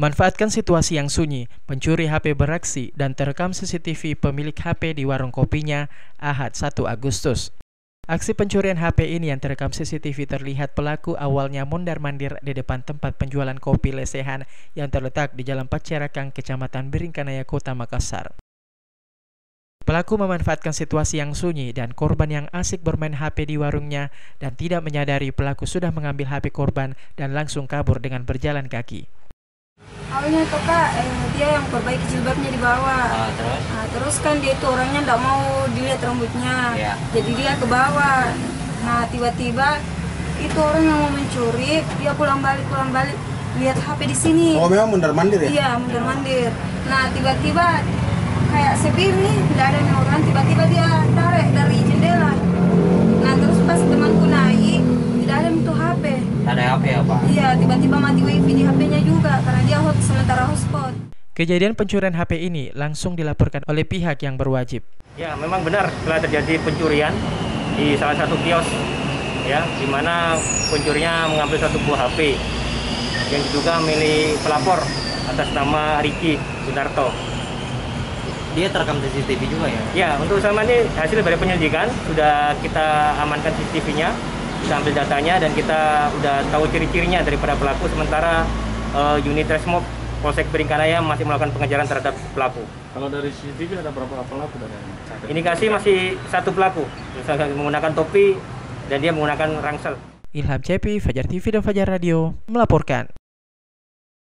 Manfaatkan situasi yang sunyi, pencuri HP beraksi dan terekam CCTV pemilik HP di warung kopinya Ahad 1 Agustus. Aksi pencurian HP ini yang terekam CCTV terlihat pelaku awalnya mondar-mandir di depan tempat penjualan kopi lesehan yang terletak di Jalan Pacerakang, Kecamatan Biringkanaya, Kota Makassar. Pelaku memanfaatkan situasi yang sunyi dan korban yang asik bermain HP di warungnya dan tidak menyadari pelaku sudah mengambil HP korban dan langsung kabur dengan berjalan kaki. Awalnya tuh kak, dia yang perbaiki jilbabnya di bawah. Terus kan dia itu orangnya nggak mau dilihat rambutnya, jadi dia ke bawah. Nah tiba-tiba itu orang yang mau mencuri, dia pulang balik lihat HP di sini. Oh memang mondar-mandir ya? Iya mondar-mandir. Nah tiba-tiba kayak sepi nih, nggak ada orang. Tiba-tiba dia tarik dari jendela. Nah terus pas temanku naik, tidak ada itu HP. Ada HP apa? Iya, tiba-tiba mati wifi di HP-nya juga karena dia sementara hotspot. Kejadian pencurian HP ini langsung dilaporkan oleh pihak yang berwajib. Ya, memang benar telah terjadi pencurian di salah satu kios, ya, di mana pencurinya mengambil satu buah HP yang diduga milik pelapor atas nama Ricky Sunarto. Dia terekam CCTV juga ya? Ya, untuk sama ini hasil dari penyelidikan sudah kita amankan CCTV-nya. Kita ambil datanya dan kita udah tahu ciri-cirinya daripada pelaku, sementara unit Resmob Polsek Biringkanaya masih melakukan pengejaran terhadap pelaku. Kalau dari CCTV ada berapa pelaku dari Indikasi masih satu pelaku, misalkan menggunakan topi dan dia menggunakan rangsel. Ilham Cepi, Fajar TV dan Fajar Radio melaporkan.